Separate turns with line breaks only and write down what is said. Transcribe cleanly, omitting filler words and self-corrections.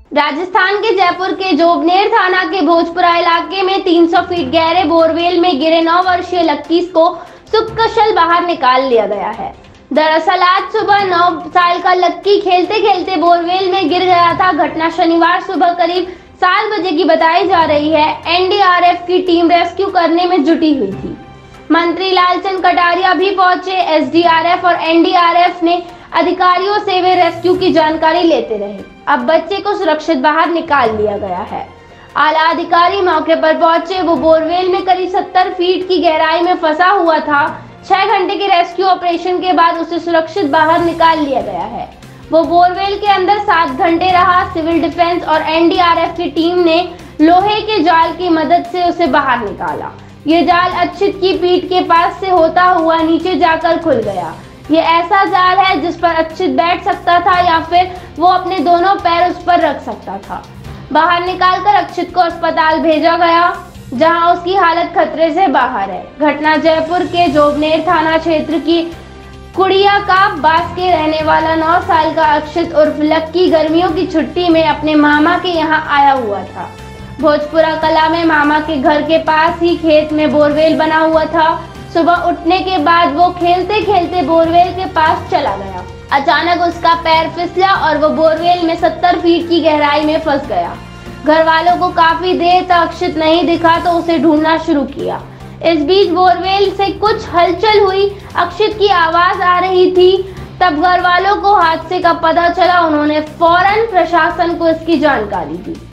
राजस्थान के जयपुर के जोबनेर थाना के भोजपुरा इलाके में 300 फीट गहरे बोरवेल में गिरे 9 वर्षीय लक्की को सुकुशल बाहर निकाल लिया गया है। दरअसल आज सुबह 9 साल का लक्की खेलते खेलते बोरवेल में गिर गया था। घटना शनिवार सुबह करीब 7 बजे की बताई जा रही है। एनडीआरएफ की टीम रेस्क्यू करने में जुटी हुई थी। मंत्री लालचंद कटारिया भी पहुंचे। एसडीआरएफ और एनडीआरएफ ने अधिकारियों से वे रेस्क्यू की जानकारी लेते रहे। अब बच्चे को सुरक्षित बाहर निकाल लिया गया है। आला अधिकारी मौके पर पहुंचे। वो बोरवेल में करीब 70 फीट की गहराई में फंसा हुआ था। 6 घंटे के रेस्क्यू ऑपरेशन के बाद उसे सुरक्षित बाहर निकाल लिया गया है। वो बोरवेल के अंदर 7 घंटे रहा। सिविल डिफेंस और एनडीआरएफ की टीम ने लोहे के जाल की मदद से उसे बाहर निकाला। ये जाल अक्षित की पीठ के पास से होता हुआ नीचे जाकर खुल गया। ये ऐसा जाल है जिस पर अक्षित बैठ सकता था या फिर वो अपने दोनों पैर उस पर रख सकता था। बाहर निकालकर अक्षित को अस्पताल भेजा गया, जहां उसकी हालत खतरे से बाहर है। घटना जयपुर के जोबनेर थाना क्षेत्र की कुड़िया का बास के रहने वाला 9 साल का अक्षित उर्फ लक्की गर्मियों की छुट्टी में अपने मामा के यहाँ आया हुआ था। भोजपुरा कला में मामा के घर के पास ही खेत में बोरवेल बना हुआ था। सुबह उठने के बाद वो खेलते खेलते बोरवेल के पास चला गया। अचानक उसका पैर फिसला और वो बोरवेल में 70 फीट की गहराई में फंस गया। घर वालों को काफी देर तक अक्षित नहीं दिखा तो उसे ढूंढना शुरू किया। इस बीच बोरवेल से कुछ हलचल हुई। अक्षित की आवाज आ रही थी। तब घर वालों को हादसे का पता चला। उन्होंने फौरन प्रशासन को इसकी जानकारी दी।